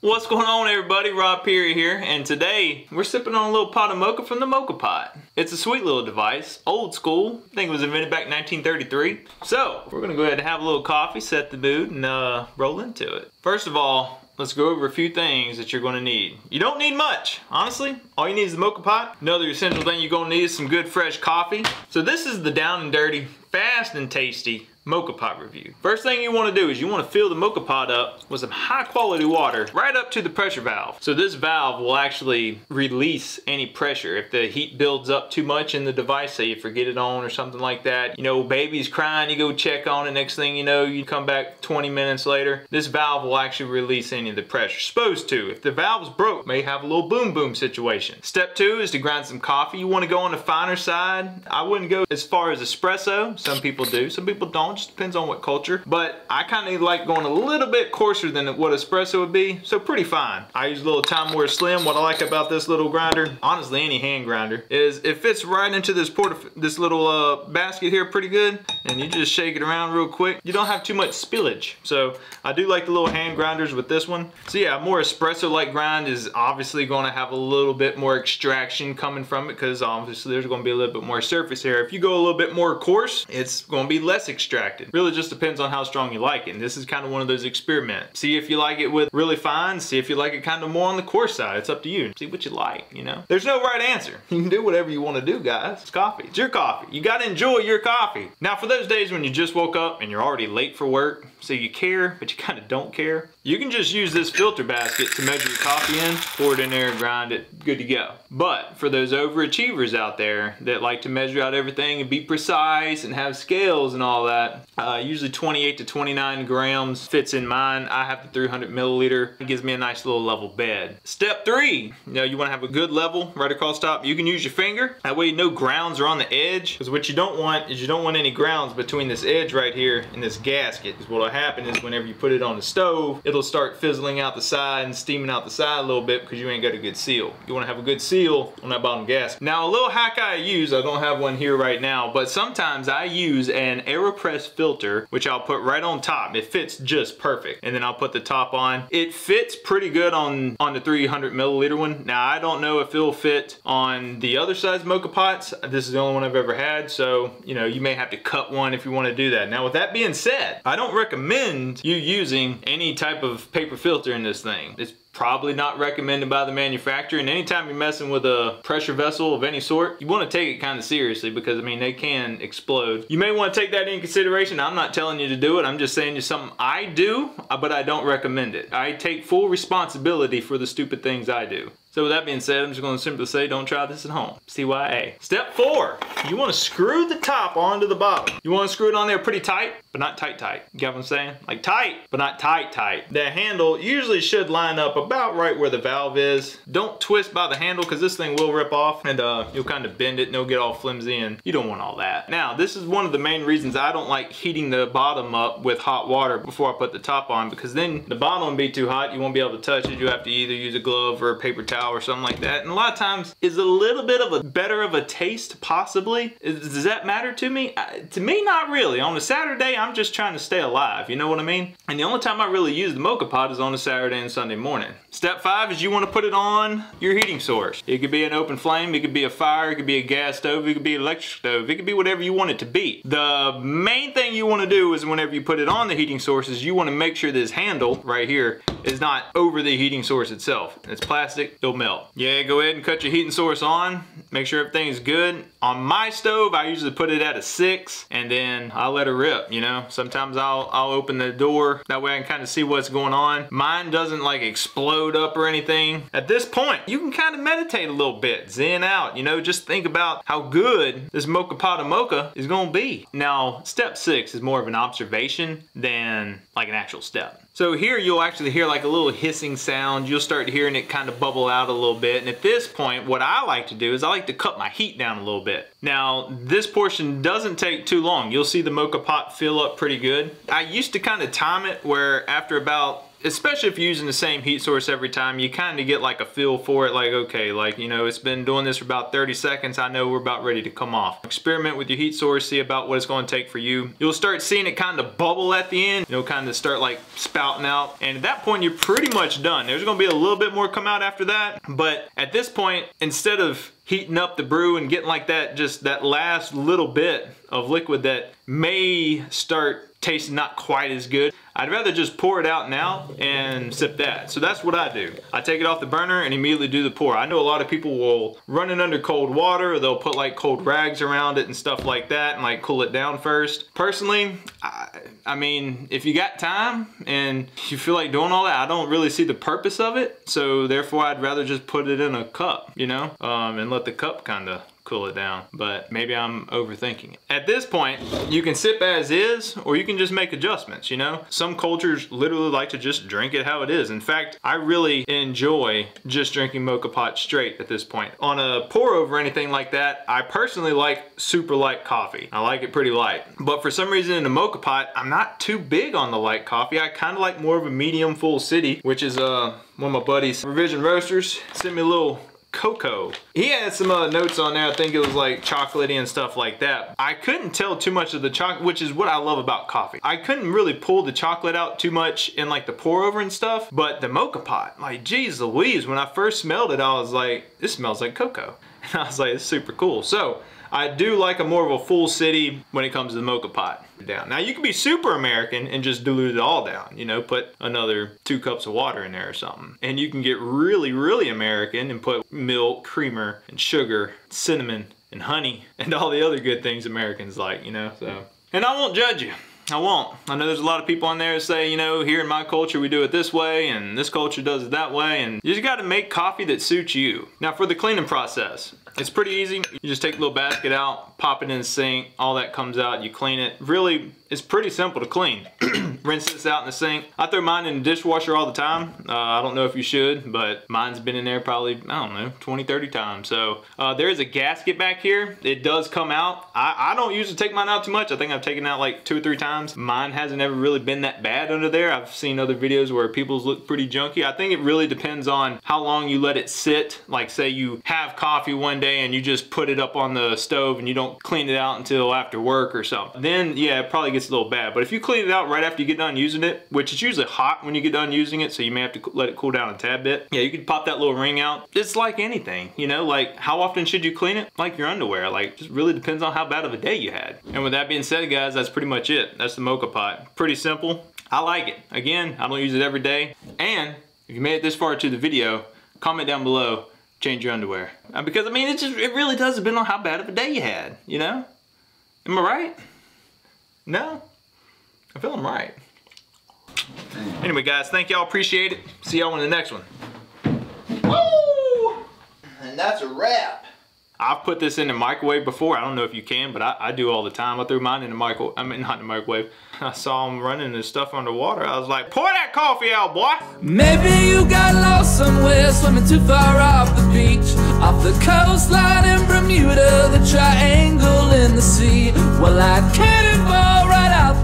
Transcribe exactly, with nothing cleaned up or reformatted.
What's going on, everybody? Rob Peary here, and today we're sipping on a little pot of mocha from the Mocha Pot. It's a sweet little device, old school. I think it was invented back in nineteen thirty-three. So we're gonna go ahead and have a little coffee, set the mood, and uh, roll into it. First of all, let's go over a few things that you're gonna need. You don't need much, honestly. All you need is the Mocha Pot. Another essential thing you're gonna need is some good fresh coffee. So this is the down and dirty, fast and tasty Mocha Pot review. First thing you want to do is you want to fill the Mocha Pot up with some high quality water right up to the pressure valve. So this valve will actually release any pressure. If the heat builds up too much in the device, say you forget it on or something like that, you know, baby's crying, you go check on it, next thing you know, you come back twenty minutes later, this valve will actually release any of the pressure. Supposed to. If the valve's broke, may have a little boom boom situation. Step two is to grind some coffee. You want to go on the finer side. I wouldn't go as far as espresso. Some people do, some people don't. Just depends on what culture, but I kind of like going a little bit coarser than what espresso would be, so pretty fine. I use a little Time Warner Slim. What I like about this little grinder, honestly any hand grinder, is it fits right into this porta this little uh, basket here pretty good, and you just shake it around real quick. You don't have too much spillage, so I do like the little hand grinders with this one. So yeah, more espresso like grind is obviously going to have a little bit more extraction coming from it, because obviously there's going to be a little bit more surface area. If you go a little bit more coarse, it's going to be less extracted. Really just depends on how strong you like it. And this is kind of one of those experiments. See if you like it with really fine, see if you like it kind of more on the coarse side. It's up to you. See what you like, you know? There's no right answer. You can do whatever you want to do, guys. It's coffee. It's your coffee. You got to enjoy your coffee. Now, for those days when you just woke up and you're already late for work, so you care, but you kind of don't care, you can just use this filter basket to measure your coffee in, pour it in there, grind it, good to go. But for those overachievers out there that like to measure out everything and be precise and have scales and all that, uh, usually twenty-eight to twenty-nine grams fits in mine. I have the three hundred milliliter. It gives me a nice little level bed. Step three, you know, you want to have a good level right across top. You can use your finger. That way no grounds are on the edge, because what you don't want is you don't want any grounds between this edge right here and this gasket. Because what will happen is whenever you put it on the stove, it'll start fizzling out the side and steaming out the side a little bit because you ain't got a good seal. You want to have a good seal on that bottom gasket. Now, a little hack I use, I don't have one here right now, but sometimes I use an AeroPress filter, which I'll put right on top. It fits just perfect. And then I'll put the top on. It fits pretty good on, on the three hundred milliliter one. Now, I don't know if it'll fit on the other size Mocha Pots. This is the only one I've ever had, so, you know, you may have to cut one if you want to do that. Now, with that being said, I don't recommend you using any type of paper filter in this thing. It's probably not recommended by the manufacturer, and anytime you're messing with a pressure vessel of any sort, you want to take it kind of seriously, because I mean they can explode. You may want to take that in consideration. I'm not telling you to do it, I'm just saying it's something I do, but I don't recommend it. I take full responsibility for the stupid things I do. So with that being said, I'm just going to simply say don't try this at home. C Y A. Step four, you want to screw the top onto the bottom. You want to screw it on there pretty tight, but not tight tight. You get what I'm saying? Like tight, but not tight tight. The handle usually should line up about right where the valve is. Don't twist by the handle, because this thing will rip off and uh, you'll kind of bend it and it'll get all flimsy, and you don't want all that. Now, this is one of the main reasons I don't like heating the bottom up with hot water before I put the top on, because then the bottom will be too hot. You won't be able to touch it. You have to either use a glove or a paper towel or something like that. And a lot of times is a little bit of a better of a taste, possibly. Is, does that matter to me? Uh, to me, not really. On a Saturday, I'm just trying to stay alive, you know what I mean? And the only time I really use the Mocha Pot is on a Saturday and Sunday morning. Step five is you want to put it on your heating source. It could be an open flame, it could be a fire, it could be a gas stove, it could be an electric stove, it could be whatever you want it to be. The main thing you want to do is whenever you put it on the heating source is you want to make sure this handle right here is not over the heating source itself. It's plastic, it'll melt. Yeah, go ahead and cut your heating source on. Make sure everything is good. On my stove, I usually put it at a six, and then I'll let it rip, you know? Sometimes I'll, I'll open the door. That way I can kind of see what's going on. Mine doesn't like explode up or anything. At this point, you can kind of meditate a little bit, zen out, you know? Just think about how good this Mocha Pot of Mocha is gonna be. Now, step six is more of an observation than like an actual step. So here you'll actually hear like a little hissing sound. You'll start hearing it kind of bubble out a little bit. And at this point, what I like to do is I like to cut my heat down a little bit. Now, this portion doesn't take too long. You'll see the Mocha Pot fill up pretty good. I used to kind of time it where after about especially if you're using the same heat source every time, you kind of get like a feel for it, like, okay, like, you know, it's been doing this for about thirty seconds, I know we're about ready to come off. Experiment with your heat source, see about what it's going to take for you. You'll start seeing it kind of bubble at the end, you know, kind of start like spouting out, and at that point you're pretty much done. There's going to be a little bit more come out after that, but at this point, instead of heating up the brew and getting like that, just that last little bit of liquid that may start tasting not quite as good, I'd rather just pour it out now and sip that. So that's what I do. I take it off the burner and immediately do the pour. I know a lot of people will run it under cold water, or they'll put like cold rags around it and stuff like that and like cool it down first. Personally, I, I mean, if you got time and you feel like doing all that, I don't really see the purpose of it. So therefore I'd rather just put it in a cup, you know, um, and let the cup kind of cool it down, but maybe I'm overthinking it. At this point, you can sip as is, or you can just make adjustments, you know? Some cultures literally like to just drink it how it is. In fact, I really enjoy just drinking Moka Pot straight at this point. On a pour over or anything like that, I personally like super light coffee. I like it pretty light. But for some reason in the Moka Pot, I'm not too big on the light coffee. I kind of like more of a medium full city, which is uh, one of my buddies, Revision Roasters, sent me a little cocoa. He had some uh, notes on there. I think it was like chocolatey and stuff like that. I couldn't tell too much of the chocolate, which is what I love about coffee. I couldn't really pull the chocolate out too much in like the pour over and stuff, but the Moka Pot, like geez Louise, when I first smelled it, I was like, this smells like cocoa. And I was like, it's super cool. So I do like a more of a full city when it comes to the Moka Pot down. Now you can be super American and just dilute it all down, you know, put another two cups of water in there or something. And you can get really, really American and put milk, creamer, and sugar, cinnamon, and honey, and all the other good things Americans like, you know, so. And I won't judge you. I won't. I know there's a lot of people on there that say, you know, here in my culture we do it this way and this culture does it that way, and you just got to make coffee that suits you. Now for the cleaning process, it's pretty easy. You just take a little basket out, pop it in the sink, all that comes out, you clean it. Really, it's pretty simple to clean. Rinse this out in the sink. I throw mine in the dishwasher all the time. Uh, I don't know if you should, but mine's been in there probably, I don't know, twenty, thirty times. So uh, there is a gasket back here. It does come out. I, I don't usually take mine out too much. I think I've taken it out like two or three times. Mine hasn't ever really been that bad under there. I've seen other videos where people's look pretty junky. I think it really depends on how long you let it sit. Like say you have coffee one day and you just put it up on the stove and you don't clean it out until after work or something. Then yeah, it probably gets a little bad. But if you clean it out right after you get done using it, which is usually hot when you get done using it, so you may have to let it cool down a tad bit. Yeah, you can pop that little ring out. It's like anything, you know, like how often should you clean it? Like your underwear, like just really depends on how bad of a day you had. And with that being said, guys, that's pretty much it. That's the Moka Pot. Pretty simple. I like it. Again, I don't use it every day. And if you made it this far to the video, comment down below, change your underwear. Uh, because I mean, it just, it really does depend on how bad of a day you had, you know? Am I right? No? I feel I'm right. Anyway, guys, thank y'all. Appreciate it. See y'all in the next one. Woo! And that's a wrap. I've put this in the microwave before. I don't know if you can, but I, I do all the time. I threw mine in the microwave. I mean, not in the microwave. I saw them running this stuff underwater. I was like, pour that coffee out, boy. Maybe you got lost somewhere, swimming too far off the beach, off the coastline in Bermuda, the triangle in the sea. Well, I can't